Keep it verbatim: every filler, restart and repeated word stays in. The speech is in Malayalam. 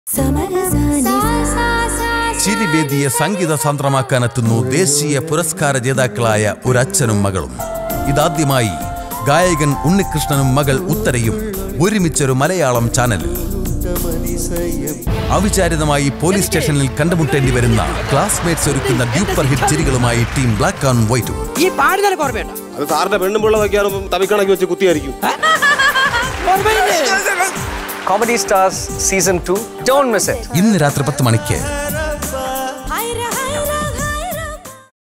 ചിരിവേദിയെ സംഗീത സാന്ദ്രമാക്കാനെത്തുന്നു ദേശീയ പുരസ്കാര ജേതാക്കളായ ഒരച്ഛനും മകളും. ഇതാദ്യമായി ഗായകൻ ഉണ്ണികൃഷ്ണനും മകൾ ഉത്തരയും ഒരുമിച്ചൊരു മലയാളം ചാനലിൽ. അവിചാരിതമായി പോലീസ് സ്റ്റേഷനിൽ കണ്ടുമുട്ടേണ്ടി വരുന്ന ക്ലാസ്മേറ്റ്സ് ഒരുക്കുന്ന ഡ്യൂപ്പർ ഹിറ്റ് ചിരികളുമായി ടീം ബ്ലാക്ക് ആൻഡ് വൈറ്റും. ഈ പാടുന്ന ഓർമ്മയുണ്ടോ? അത് സാറിന്റെ പെണ്ണുമ്പിള്ള വയ്ക്കാറും തവിക്കണക്കി വെച്ച് കുത്തിയായിരിക്കും. Comedy Stars Season two. Don't miss it. ഇന്ന് രാത്രി പത്ത് മണിക്ക്.